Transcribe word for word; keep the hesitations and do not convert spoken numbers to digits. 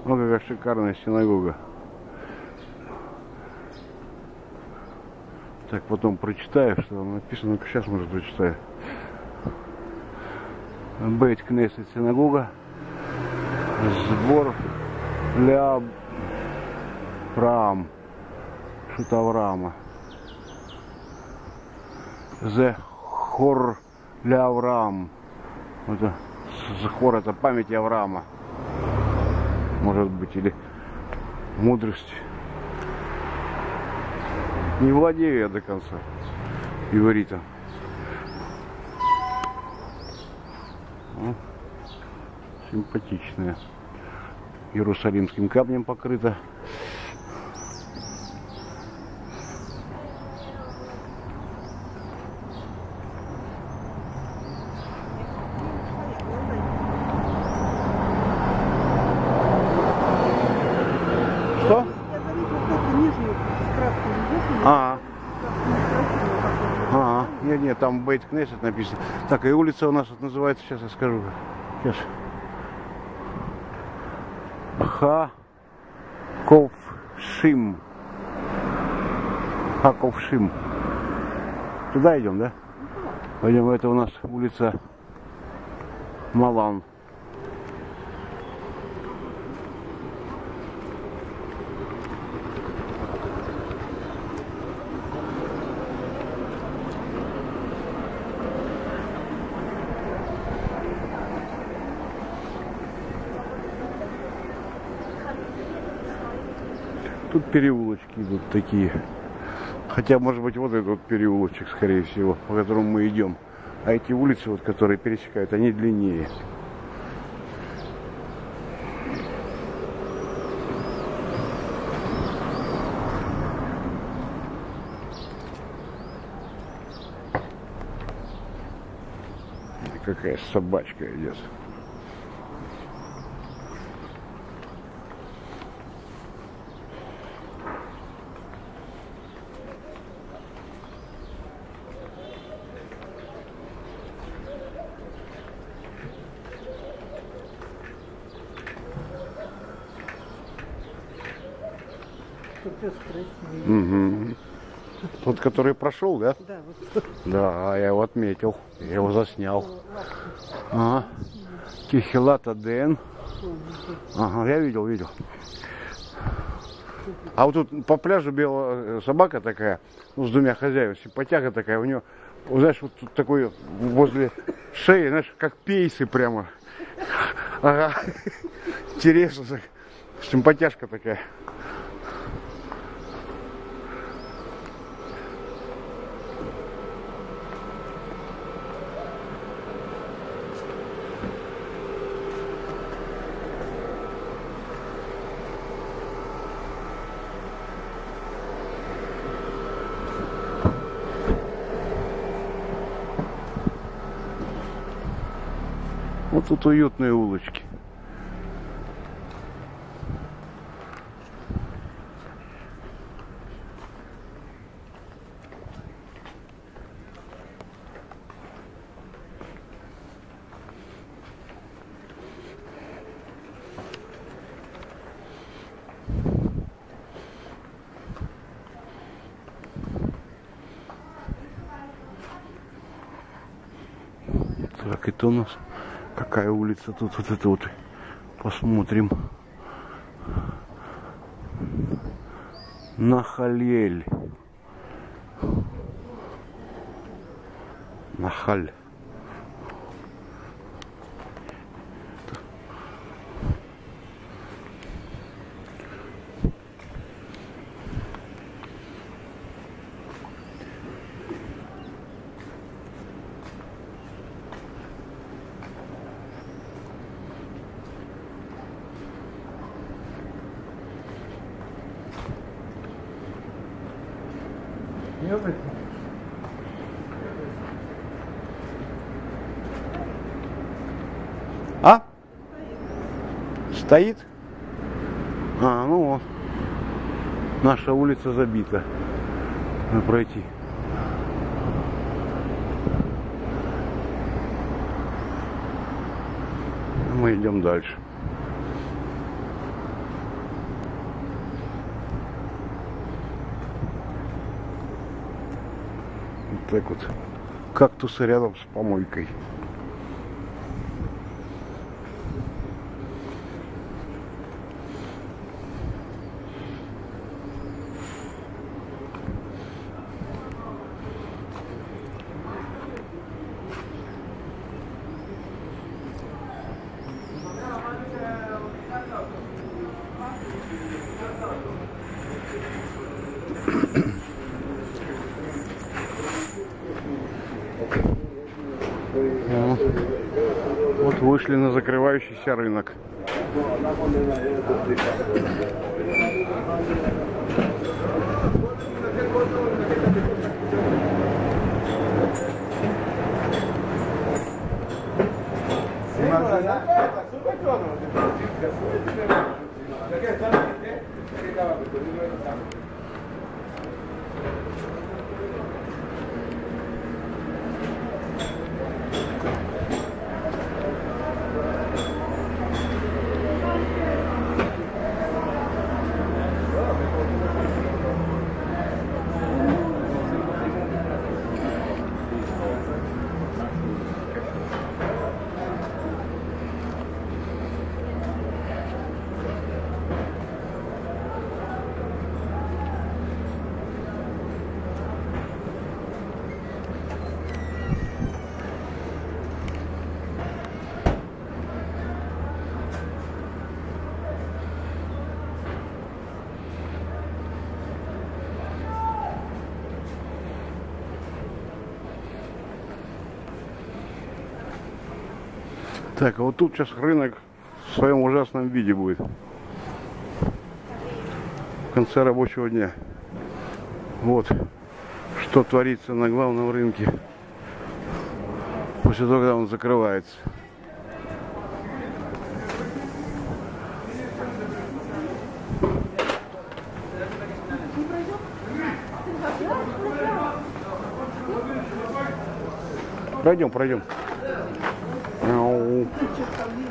О, какая шикарная синагога. Так, потом прочитаю, что там написано. Ну-ка, сейчас, может, прочитаю. Бейт Кнессет синагога. Сбор для Авраам. Что-то Авраама. Зе хор для Авраам. Это хор, это память Авраама. Может быть, или мудрость. Не владею я до конца ивритом. Ну, симпатичная. Иерусалимским камнем покрыта. Что? А, а, нет, нет, там Бейт Кнессет написано. Так, и улица у нас вот называется, сейчас я скажу. Сейчас. Хаковшим. Хаковшим. Туда идем, да? Пойдем, это у нас улица Малан. Тут переулочки идут такие. Хотя, может быть, вот этот вот переулочек, скорее всего, по которому мы идем. А эти улицы, вот, которые пересекают, они длиннее. Какая собачка идет. Угу. Тот, который прошел, да? Да, вот. Да, я его отметил. Я его заснял. Ага. Кихилата Дэн. Ага, я видел, видел. А вот тут по пляжу белая собака такая, ну, с двумя хозяевами, симпатяга такая, у нее, знаешь, вот тут такой возле шеи, знаешь, как пейсы прямо. Ага. Интересно, симпатяшка такая. Вот тут уютные улочки. Так, это у нас какая улица тут, вот это вот, посмотрим. Нахалель. Нахаль. А? Стоит? А, ну вот. Наша улица забита. Надо пройти. Мы идем дальше. Так вот, кактусы рядом с помойкой. Вот вышли на закрывающийся рынок. Так, а вот тут сейчас рынок в своем ужасном виде будет. В конце рабочего дня. Вот, что творится на главном рынке. После того, когда он закрывается. Пройдем, пройдем. Мяу.